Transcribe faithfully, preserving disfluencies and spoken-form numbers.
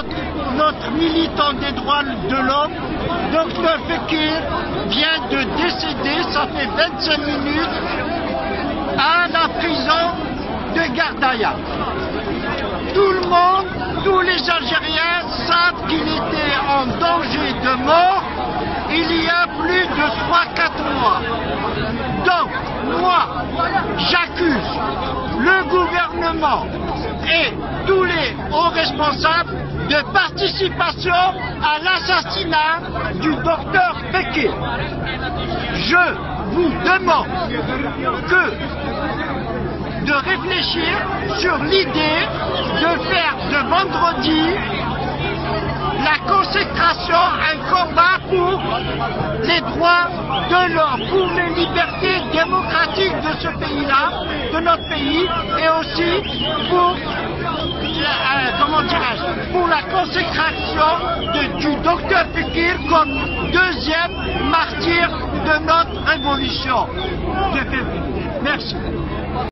Notre militant des droits de l'homme, docteur Fekir, vient de décéder, ça fait vingt-cinq minutes, à la prison de Gardaïa. Tout le monde, tous les Algériens savent qu'il était en danger de mort il y a plus de trois à quatre mois. Donc, moi, j'accuse le gouvernement et tous les hauts responsables de participation à l'assassinat du docteur Fekir. Je vous demande que de réfléchir sur l'idée de faire de vendredi la consécration, un combat pour les droits de l'homme, pour les libertés démocratiques de ce pays-là, de notre pays, et aussi pour, euh, comment dirais-je, pour la consécration de, du docteur Fekir comme deuxième martyr de notre révolution de février. Merci.